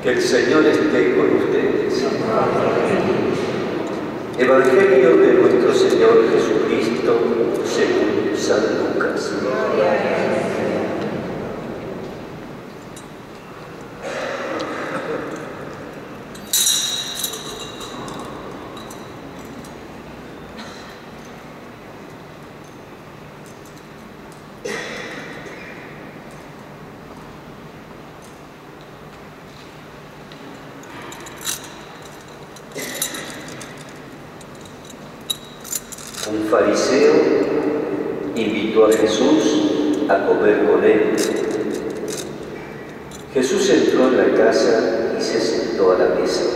Que el Señor esté con ustedes. Evangelio de nuestro Señor Jesucristo según San Lucas. Un fariseo invitó a Jesús a comer con él. Jesús entró en la casa y se sentó a la mesa.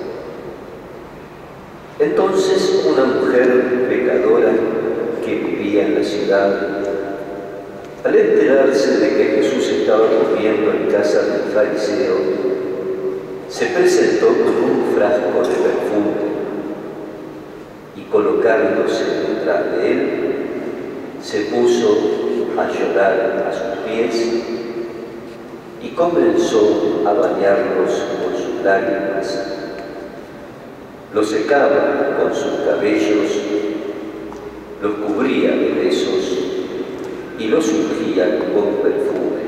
Entonces una mujer pecadora que vivía en la ciudad, al enterarse de que Jesús estaba comiendo en casa del fariseo, se presentó con un frasco de perfume y, colocándose detrás de él, se puso a llorar a sus pies y comenzó a bañarlos con sus lágrimas. Los secaba con sus cabellos, los cubría de besos y los ungía con perfume.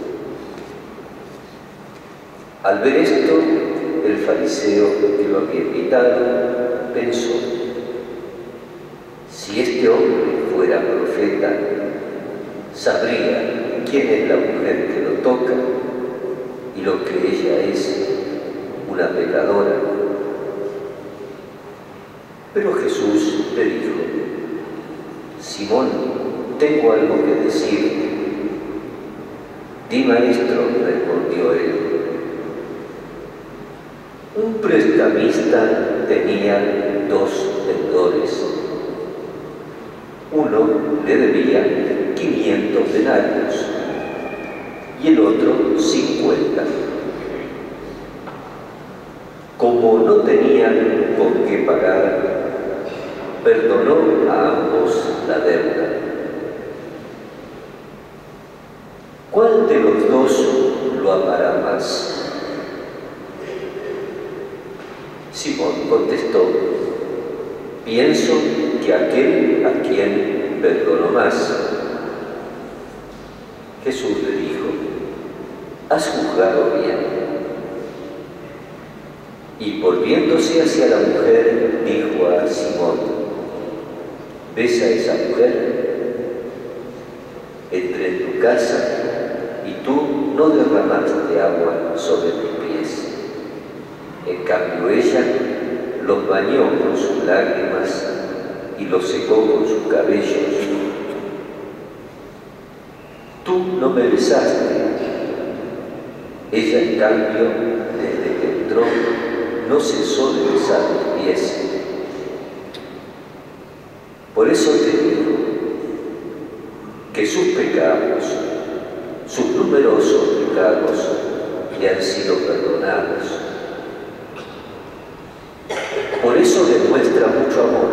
Al ver esto, el fariseo que lo había invitado pensó: si este hombre fuera profeta, sabría quién es la mujer que lo toca y lo que ella es, una pecadora. Pero Jesús le dijo: Simón, tengo algo que decirte. Di, maestro, respondió él. Un prestamista tenía 2 deudores. Uno le debía 500 denarios y el otro 50. Como no tenían con qué pagar, perdonó a ambos la deuda. ¿Cuál de los 2 lo amará más? Simón contestó: pienso que aquel a quien perdonó más. Jesús le dijo: has juzgado bien. Y volviéndose hacia la mujer, dijo a Simón: ¿ves a esa mujer? Entré en tu casa y tú no derramaste agua sobre mis pies. En cambio ella los bañó con sus lágrimas y los secó con sus cabellos. Tú no me besaste. Ella, en cambio, desde que entró, no cesó de besar mis pies. Por eso te digo que sus pecados, sus numerosos pecados, le han sido perdonados. Por eso demuestra mucho amor.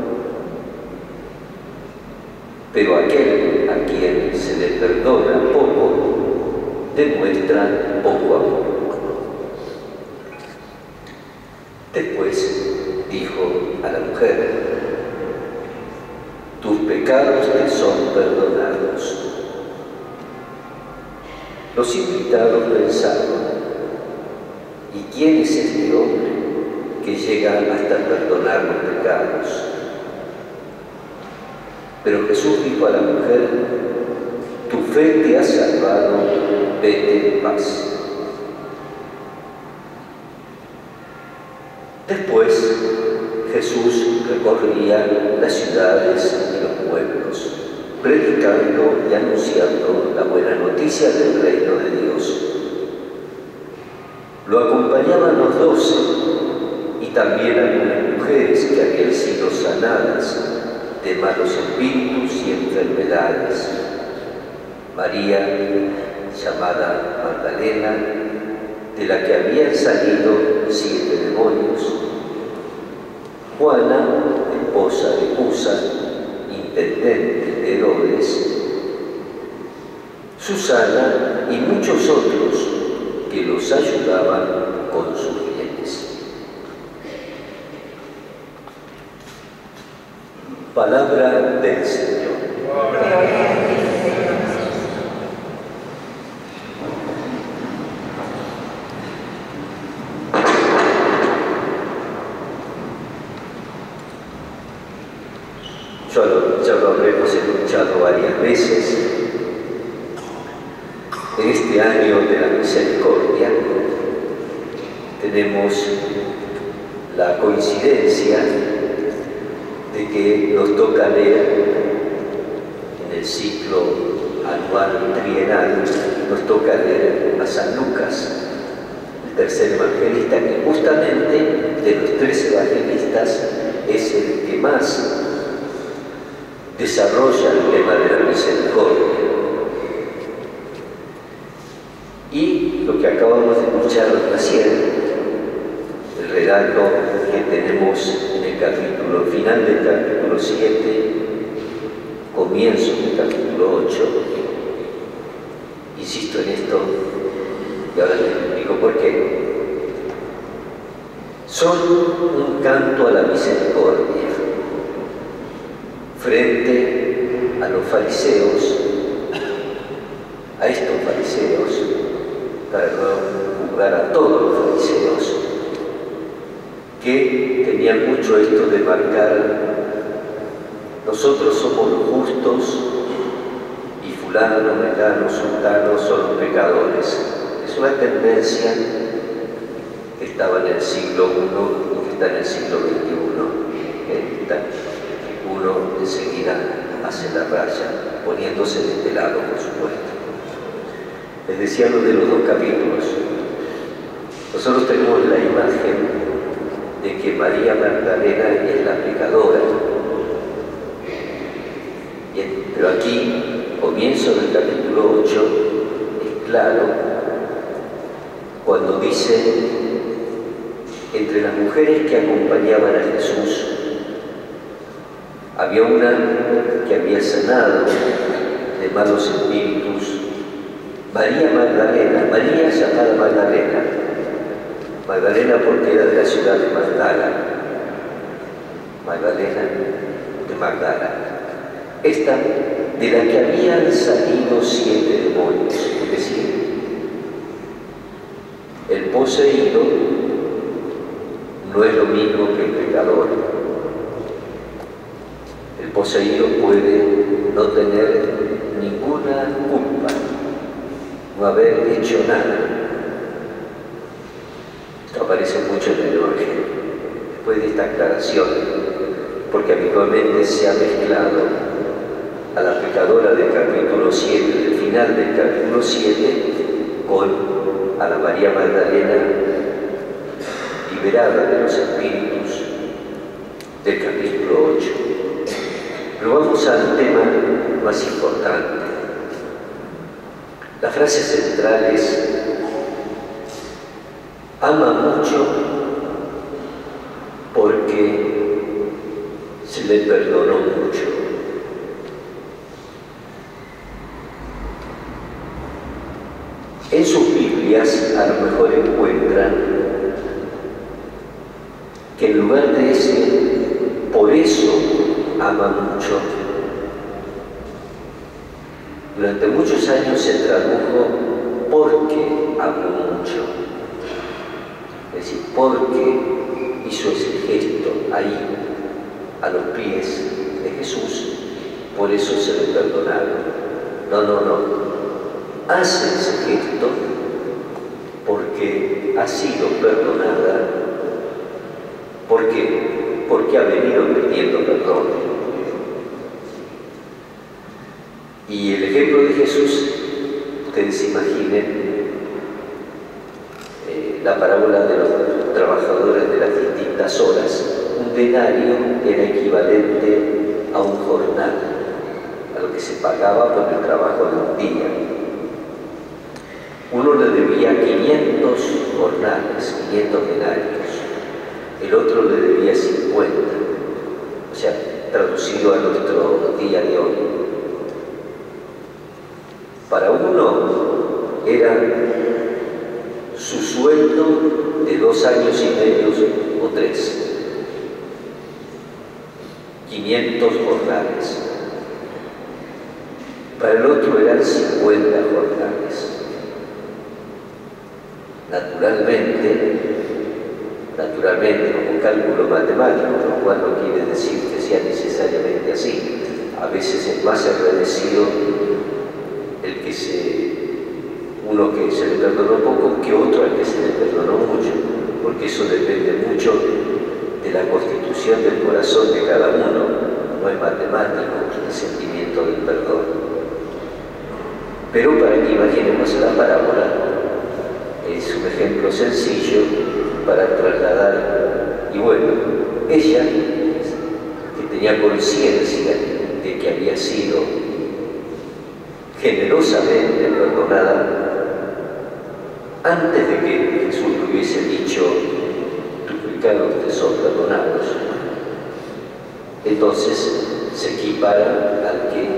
Pero aquel a quien se le perdona poco, demuestra poco amor. Después dijo a la mujer: tus pecados te son perdonados. Los invitados pensaron: ¿y quién es este hombre que llega hasta perdonar los pecados? Pero Jesús dijo a la mujer: tu fe te ha salvado, vete en paz. Después Jesús recorría las ciudades y los pueblos, predicando y anunciando la buena noticia del reino de Dios. Lo acompañaban los 12 y también algunas mujeres que habían sido sanadas de malos espíritus y enfermedades: María, llamada Magdalena, de la que habían salido 7 demonios; Juana, esposa de Cusa, intendente de Herodes; Susana y muchos otros que los ayudaban con sus bienes. Palabra del Señor. Ya lo habremos escuchado varias veces. En este año de la misericordia tenemos la coincidencia de que nos toca leer en el ciclo anual trienal, nos toca leer a San Lucas, el tercer evangelista, que justamente de los tres evangelistas es el que más desarrolla el tema de la misericordia. Y lo que acabamos de escuchar recién, el relato que tenemos en el capítulo, final del capítulo 7, comienzo del capítulo 8, insisto en esto y ahora les explico por qué. Son un canto a la misericordia frente a los fariseos, a estos fariseos, para no juzgar a todos los fariseos, que tenían mucho esto de marcar: nosotros somos los justos y fulano, mengano, sultano son los pecadores. Es una tendencia que estaba en el siglo I y que está en el siglo XXI. Uno enseguida hace la raya, poniéndose de este lado, por supuesto. Les decía lo de los dos capítulos. Nosotros tenemos la imagen de que María Magdalena es la pecadora. Bien, pero aquí, comienzo del capítulo 8, es claro cuando dice: entre las mujeres que acompañaban a Jesús, había una que había sanado de malos espíritus, María Magdalena, María llamada Magdalena, Magdalena porque era de la ciudad de Magdala, Magdalena de Magdala, esta de la que habían salido 7 demonios, es decir, el poseído no es lo mismo que el pecador. El poseído puede no tener ninguna culpa, no haber hecho nada. Esto aparece mucho en el Evangelio. Después de esta aclaración, porque habitualmente se ha mezclado a la pecadora del capítulo 7, del final del capítulo 7, con a la María Magdalena liberada de los espíritus del capítulo 8. Pero vamos al tema más importante. La frase central es: ama mucho porque se le perdonó mucho. En sus Biblias a lo mejor encuentran que en lugar de ese "por eso ama mucho", durante muchos años se tradujo "porque amo mucho", es decir, porque hizo ese gesto ahí a los pies de Jesús, por eso se le perdonaron. No. Hace ese gesto porque ha sido perdonada. ¿Por qué? Porque ha venido pidiendo perdón. Y el ejemplo de Jesús, ustedes imaginen la parábola de los trabajadores de las distintas horas. Un denario era equivalente a un jornal, a lo que se pagaba por el trabajo de un día. Uno le debía 500 jornales, 500 denarios, el otro le debía 50, o sea, traducido a nuestro día de hoy. Para uno era su sueldo de 2 años y medio o 3. 500 jornales. Para el otro eran 50 jornales. Naturalmente, como cálculo matemático, lo cual no quiere decir que sea necesariamente así. A veces es más agradecido uno que se le perdonó poco que otro al que se le perdonó mucho, porque eso depende mucho de la constitución del corazón de cada uno, no es matemático el sentimiento del perdón. Pero para que imaginemos la parábola, es un ejemplo sencillo para trasladar, y bueno, ella, que tenía conciencia de que había sido generosamente perdonada, antes de que Jesús le hubiese dicho, tus pecados te son perdonados, entonces se equipara al que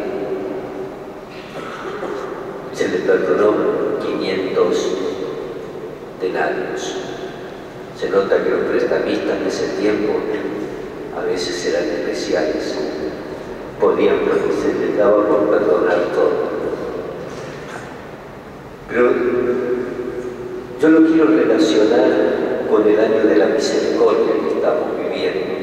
se le perdonó 500 denarios. Se nota que los prestamistas de ese tiempo a veces eran especiales. Se les daba por perdonar todo. Pero yo lo quiero relacionar con el año de la misericordia que estamos viviendo.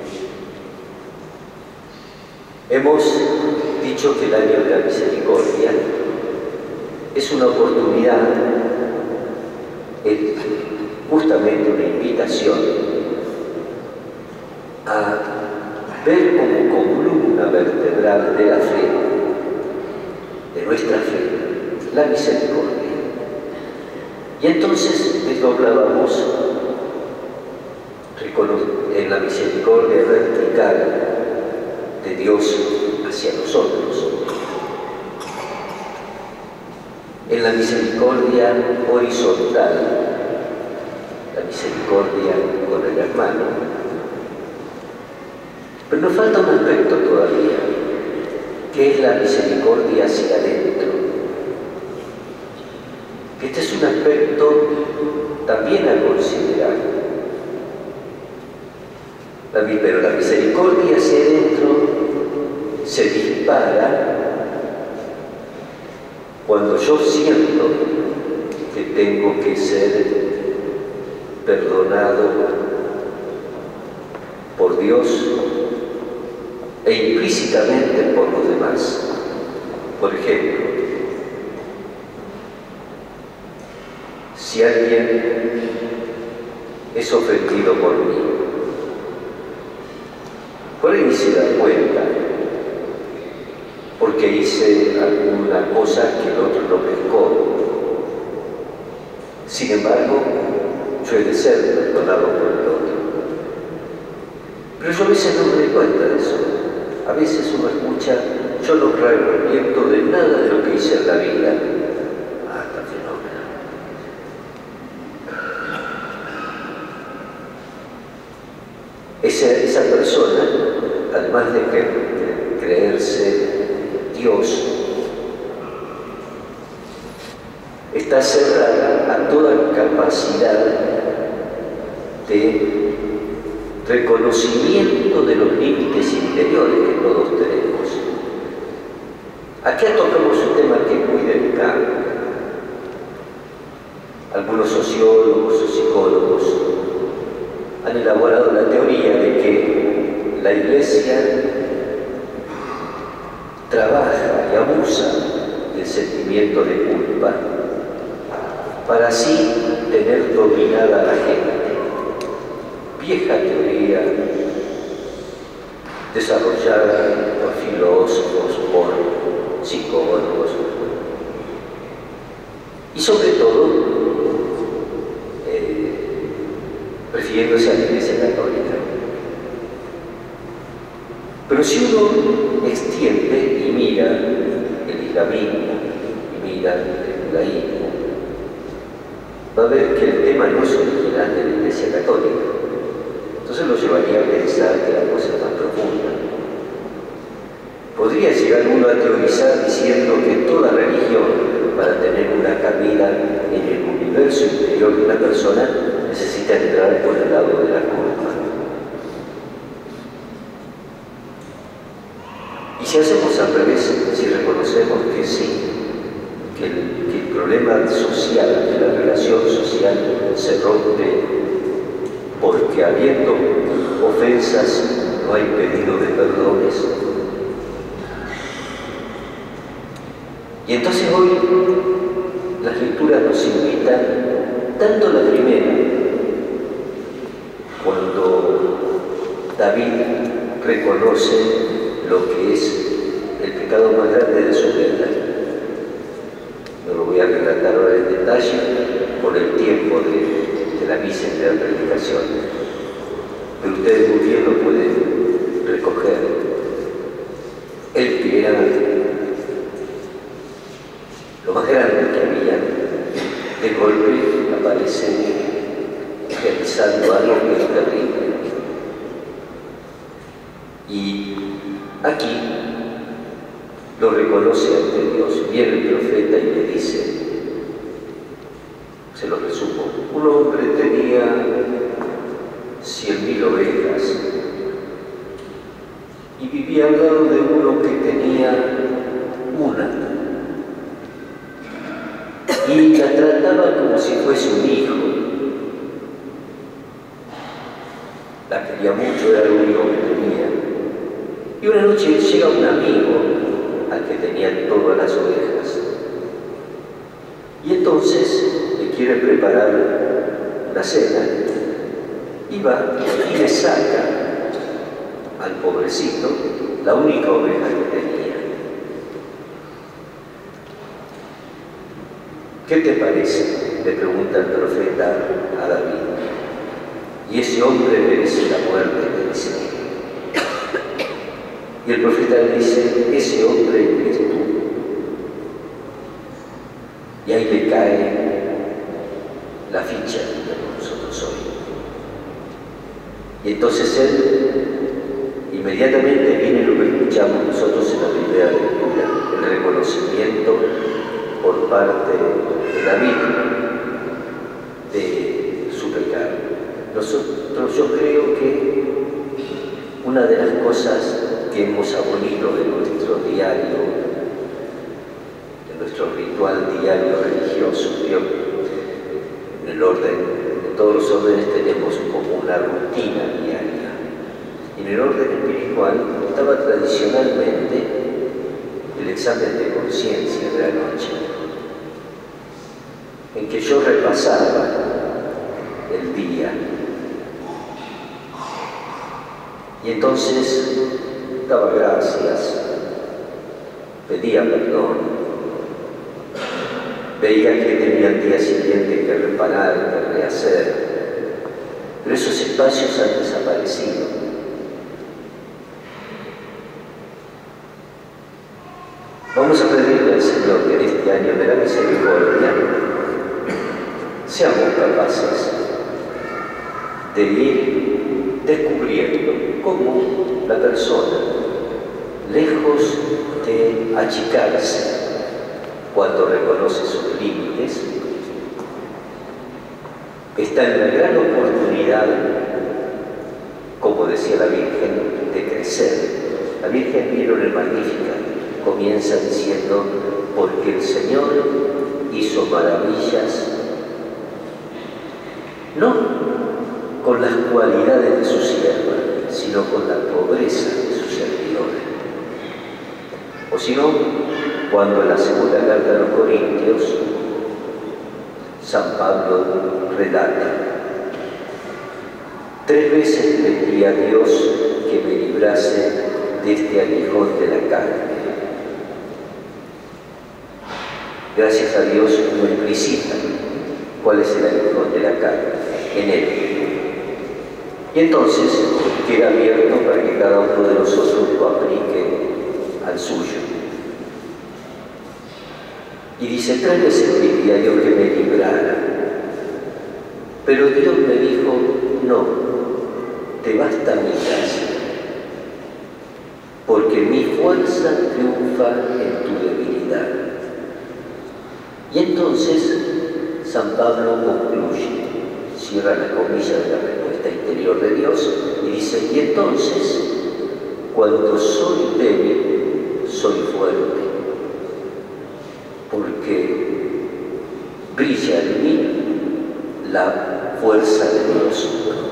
Hemos dicho que el año de la misericordia es una oportunidad, es justamente una invitación a ver como columna vertebral de la fe, de nuestra fe, la misericordia. Y entonces desdoblábamos en la misericordia vertical de Dios hacia nosotros, en la misericordia horizontal, la misericordia con el hermano. Pero nos falta un aspecto todavía, que es la misericordia hacia adentro. Este es un aspecto también a considerar. Pero la misericordia hacia adentro se dispara cuando yo siento que tengo que ser perdonado por Dios e implícitamente por los demás. Por ejemplo, si alguien es ofendido por mí, por ahí se da cuenta porque hice alguna cosa que el otro no pescó. Sin embargo, yo he de ser perdonado por el otro. Pero yo a veces no me doy cuenta de eso. A veces uno escucha, yo no me arrepiento de nada de lo que hice en la vida. Hasta fenómeno. Esa persona, además de creerse Dios, está cerrada a toda capacidad de reconocimiento de los límites interiores que todos tenemos. Aquí tocamos un tema que es muy delicado. Algunos sociólogos o psicólogos han elaborado la teoría de que la Iglesia trabaja y abusa del sentimiento de culpa para así tener dominada a la gente. Vieja teoría desarrollada por filósofos, por psicólogos y sobre todo refiriéndose a la Iglesia Católica. Pero si uno extiende y mira el islamismo y mira el judaísmo, va a ver que el tema no es original de la Iglesia Católica. Entonces lo llevaría a pensar que la cosa es más profunda. Podría llegar uno a teorizar diciendo que toda religión, para tener una cabida en el universo interior de una persona, necesita entrar por el lado de la culpa. Y si hacemos al revés, si reconocemos que sí, que el problema social, que la relación social se rompe porque habiendo ofensas no hay pedido de perdones. Y entonces hoy las lecturas nos invitan, tanto la primera, cuando David reconoce lo que es el pecado más grande de su vida. No lo voy a relatar ahora en detalle por el tiempo de la misa y de la predicación, pero ustedes muy bien lo pueden recoger. El que era lo más grande que había, de golpe aparece realizando algo que es terrible. Y aquí lo reconoce ante Dios. Viene el profeta y le dice, se lo resumo, un hombre tenía 100.000 ovejas y vivía al lado de uno que tenía una. Y la trataba como si fuese un hijo. La quería mucho, era lo único que tenía. Y una noche llega un amigo al que tenía todas las ovejas. Y entonces le quiere preparar una cena. Y va y le saca al pobrecito la única oveja que tenía. ¿Qué te parece?, le pregunta el profeta a David. Y ese hombre merece la muerte, le dice. Y el profeta le dice, ese hombre eres tú. Y ahí le cae la ficha de nosotros hoy. Y entonces él, inmediatamente viene lo que escuchamos nosotros en la primera lectura, el reconocimiento por parte de David de su pecado. Nosotros, yo creo que una de las cosas que hemos abolido de nuestro diario, de nuestro ritual diario religioso, en el orden, en todos los órdenes tenemos como una rutina diaria. Y en el orden espiritual estaba tradicionalmente el examen de conciencia de la noche, en que yo repasaba el día. Y entonces daba gracias, pedía perdón, veía que tenía el día siguiente que reparar, que rehacer, pero esos espacios han desaparecido. Vamos a pedirle al Señor que en este año de la misericordia seamos capaces de ir descubriendo cómo la persona, lejos de achicarse cuando reconoce sus límites, está en la gran oportunidad, como decía la Virgen, de crecer. La Virgen, vieron el Magníficat, comienza diciendo, porque el Señor hizo maravillas, no con las cualidades de su sierva, sino con la pobreza de su servidor. O si no, cuando en la segunda carta a los Corintios, San Pablo relata, 3 veces pedí a Dios que me librase de este aguijón de la carne. Gracias a Dios no explicitan cuál es el aguijón de la carne en él. Y entonces queda abierto para que cada uno de nosotros lo aplique al suyo. Y dice, 3 veces pedí a Dios que me librara, pero Dios me dijo, no, te basta mi gracia, porque mi fuerza triunfa en tu debilidad. Y entonces San Pablo concluye, cierra la comilla de la respuesta interior de Dios y dice, y entonces, cuando soy débil, soy fuerte, porque brilla en mí la fuerza de Dios.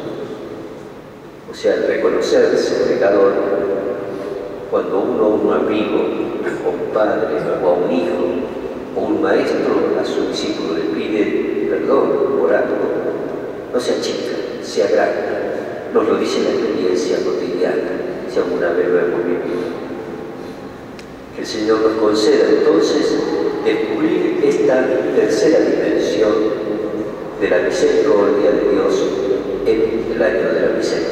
O sea, al reconocerse pecador, cuando uno a un amigo, o un padre, o a un hijo, o un maestro a su discípulo le pide perdón por algo, no se achica, se agranda. Nos lo dice la experiencia cotidiana, si alguna vez lo hemos vivido. Que el Señor nos conceda entonces descubrir esta tercera dimensión de la misericordia de Dios en el año de la misericordia.